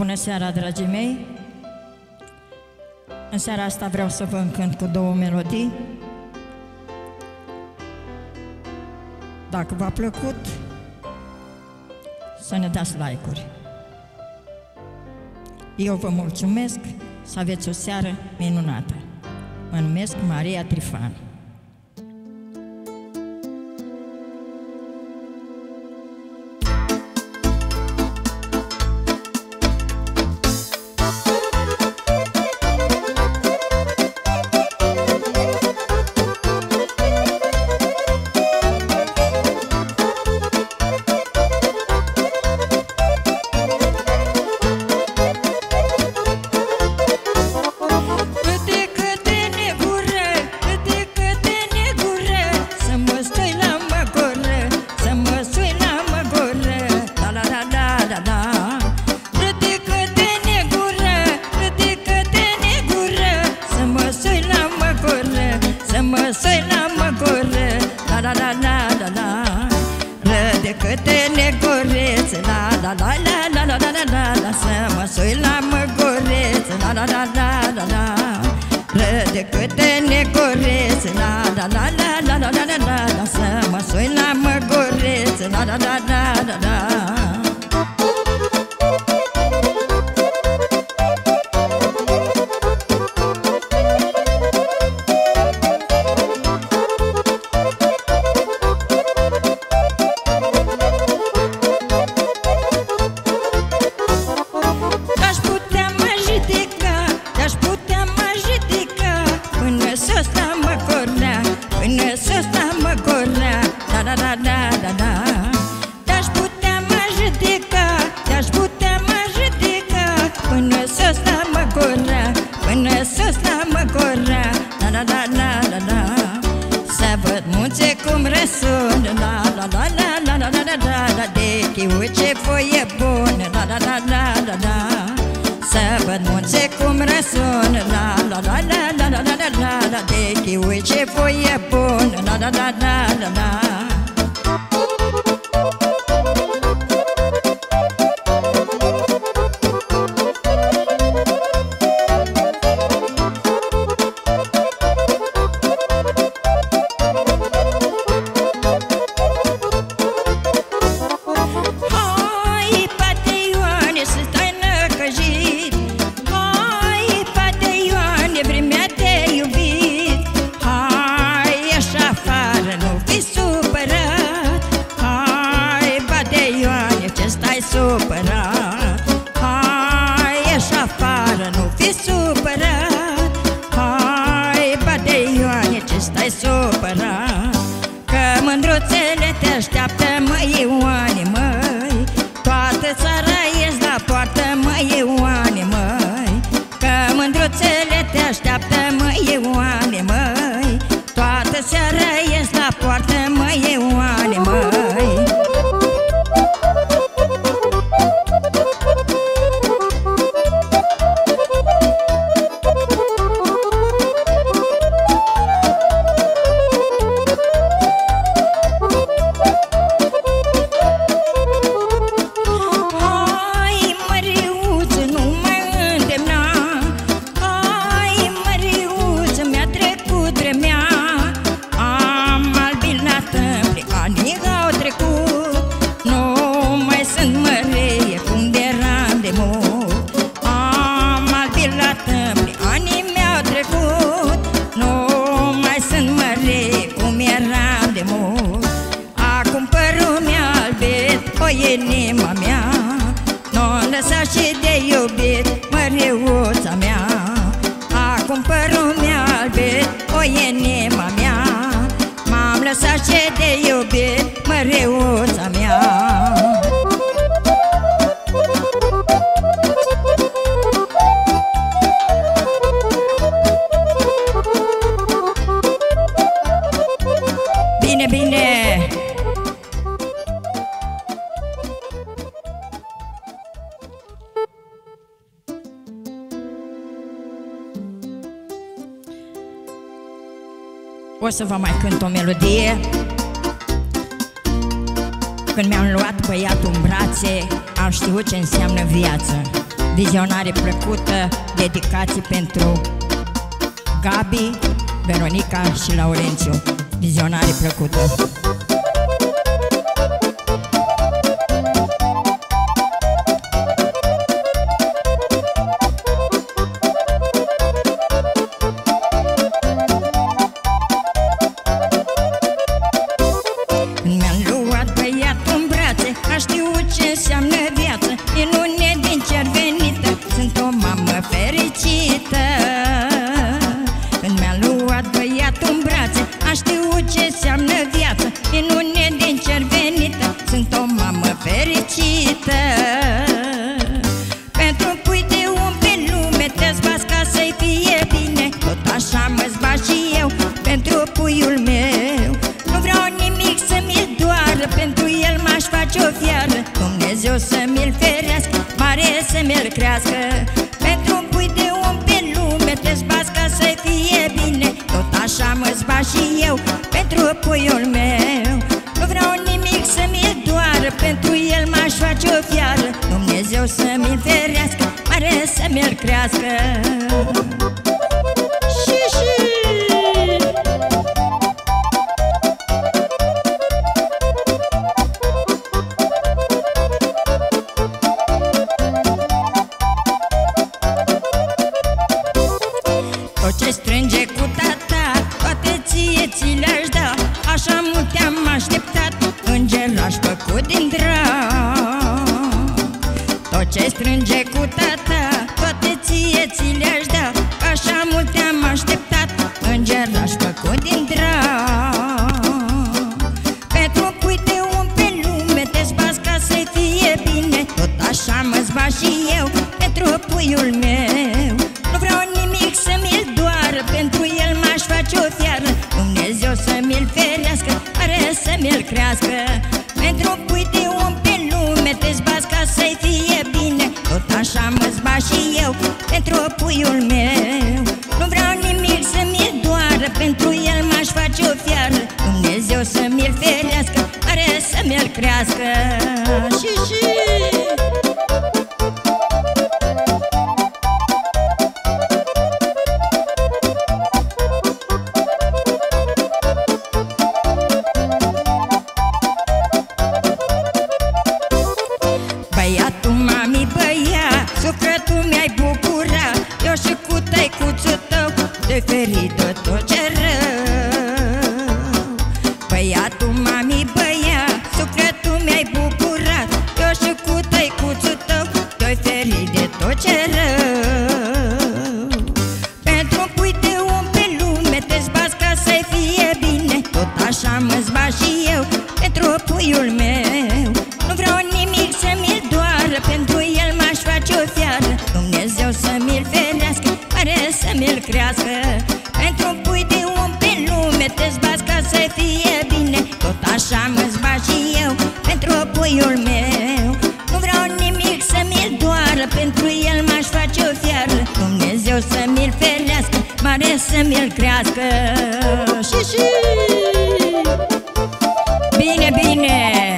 Bună seara, dragii mei! În seara asta vreau să vă încânt cu două melodii. Dacă v-a plăcut, să ne dați like-uri. Eu vă mulțumesc, să aveți o seară minunată. Mă numesc Maria Trifan. O să vă mai cânt o melodie. Când mi-am luat băiatul în brațe, am știut ce înseamnă viață. Vizionare plăcută, dedicații pentru Gabi, Veronica și Laurențiu. Vizionare plăcută. Mi-am luat băiatul în brațe, a știut ce înseamnă viață, minune din cer venită, sunt o mamă fericită. Când mi-am luat băiatul în brațe, a știut ce înseamnă viață, minune din cer venită, sunt o mamă fericită. Pentru pui de om pe lume te zbați ca să-i fie bine, tot așa mă zbat și eu pentru puiul meu. Nu vreau nimic să mi-l doară, pentru el m-aș face o fiară. Dumnezeu să mi-l ferească, mare să mi-l crească. Pentru un pui de om pe lume te zbați ca să-i fie bine, tot așa mă zbat și eu pentru puiul meu. Nu vreau nimic să mi-l doară, pentru el m-aș face o fiară. Dumnezeu să mi-l ferească, mare să mi-l crească. Tot ce strânge cu tata, toate ție ți le-aș da. Așa mult te-am așteptat, îngeraș făcut din drag. Tot ce strânge cu tata, toate ție ți le-aș da. Așa mult te-am așteptat, îngeraș făcut din drag. Pentru pui de om pe lume te zbați ca să-i fie bine, tot așa mă zbat și eu pentru puiul meu. Nu vreau nimic să mi-l doară, pentru el m-aș face o fiară. Dumnezeu să mi-l ferească, are să mi-l crească. Pentru pui de om pe lume te zbați ca să-i fie bine, tot așa mă zbat și eu pentru puiul meu. Nu vreau nimic să mi-l doară, pentru el m-aș face o fiară. Dumnezeu să mi-l ferească, are să mi-l crească. Și băiatul mami băia, sufletul mi-ai bucura, eu și cu tăicuțul tău de ferit de tot ce rău. Băiatul mami băia, sufletul mi-ai bucurat, eu și cu tăicuțul tău de ferit de tot ce rău. Pentru pui de om pe lume te zbați ca să-i fie bine, tot așa mă zbat și eu pentru puiul meu. Nu vreau nimic să mi-l doară, pentru el m-aș face o fiară. Dumnezeu să mi-l ferească, are să mi-l crească. Pentru un pui de om pe lume te zbați ca să fie bine, tot așa mă zbat și eu pentru puiul meu. Nu vreau nimic să mi-l doară, pentru el m-aș face o fiară. Dumnezeu să mi-l ferească, mare să mi-l crească. Și bine, bine!